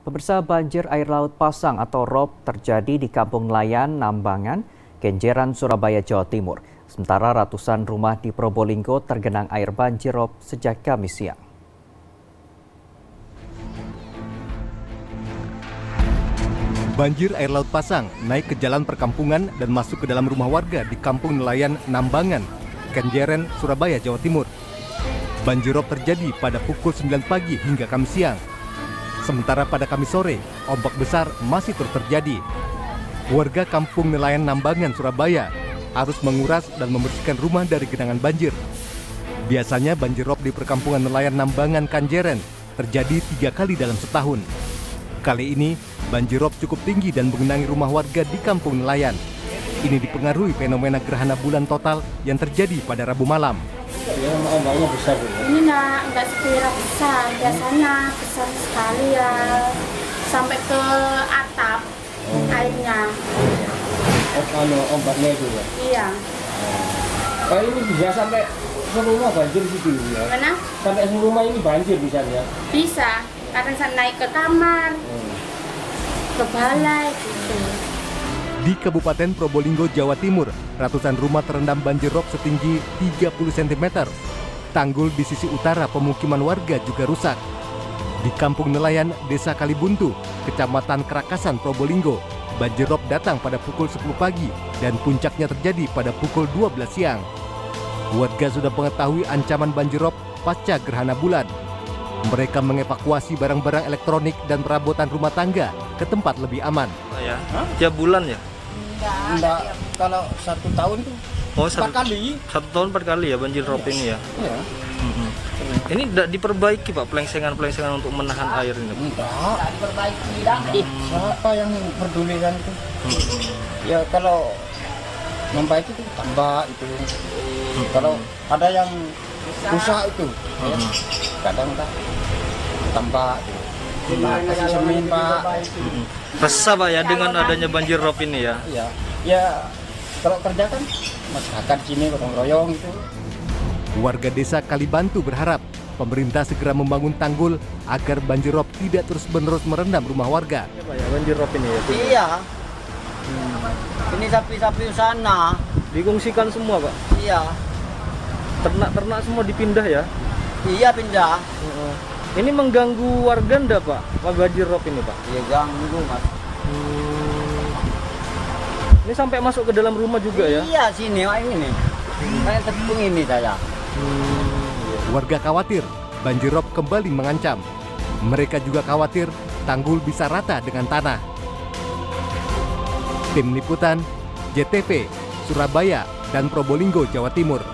Pemirsa, banjir air laut pasang atau ROP terjadi di Kampung Nelayan, Nambangan, Kenjeran, Surabaya, Jawa Timur. Sementara ratusan rumah di Probolinggo tergenang air banjir ROP sejak Kamis siang. Banjir air laut pasang naik ke jalan perkampungan dan masuk ke dalam rumah warga di Kampung Nelayan, Nambangan, Kenjeran, Surabaya, Jawa Timur. Banjir ROP terjadi pada pukul 9 pagi hingga Kamis siang. Sementara pada Kamis sore, ombak besar masih terus terjadi. Warga Kampung Nelayan Nambangan, Surabaya harus menguras dan membersihkan rumah dari genangan banjir. Biasanya banjir ROP di perkampungan nelayan Nambangan, Kenjeran terjadi 3 kali dalam setahun. Kali ini, banjir ROP cukup tinggi dan mengenangi rumah warga di Kampung Nelayan. Ini dipengaruhi fenomena gerhana bulan total yang terjadi pada Rabu malam. Ya, ombaknya besar. Ini enggak sekira besar, biasanya besar sekali ya, sampai ke atap airnya. Ombaknya itu ya? Iya. Kalau ini bisa sampai serumah banjir gitu ya? Mana? Sampai serumah ini banjir bisa ya? Bisa, kadang saya naik ke kamar, ke balai gitu. Di Kabupaten Probolinggo, Jawa Timur, ratusan rumah terendam banjir ROP setinggi 30 cm. Tanggul di sisi utara pemukiman warga juga rusak. Di Kampung Nelayan, Desa Kalibuntu, Kecamatan Kerakasan, Probolinggo, banjir ROP datang pada pukul 10 pagi dan puncaknya terjadi pada pukul 12 siang. Warga sudah mengetahui ancaman banjir ROP pasca gerhana bulan. Mereka mengevakuasi barang-barang elektronik dan perabotan rumah tangga ke tempat lebih aman. Ya, tiap bulan ya? Enggak, kalau 1 tahun tuh 4 kali. 1 tahun 4 kali ya banjir ROP ini ya? Iya. Ini tidak diperbaiki Pak, pelengsengan-pelengsengan untuk menahan air ini? Enggak diperbaiki. Siapa yang peduli kan itu? Ya kalau membaiki itu tambah itu. Kalau ada yang rusak itu, ya, kadang tambah itu. Kasih semen Pak. Resah Pak ya dengan adanya banjir ROP ini ya? Iya. Ya kalau kerja kan masyarakat sini gotong royong itu. Warga desa Kalibantu berharap pemerintah segera membangun tanggul agar banjir ROP tidak terus-menerus merendam rumah warga. Iya Pak ya, banjir ROP ini ya? Iya. Ini sapi-sapi sana. Dikungsikan semua Pak? Iya. Ternak-ternak semua dipindah ya? Iya pindah. Ini mengganggu warga enggak Pak, banjir ROP ini Pak? Iya ganggu Mas. Ini sampai masuk ke dalam rumah juga ya? Iya sini, Wak, ini nih. Kayak tepung ini saya. Warga khawatir banjir ROP kembali mengancam. Mereka juga khawatir tanggul bisa rata dengan tanah. Tim Liputan, JTV, Surabaya, dan Probolinggo, Jawa Timur.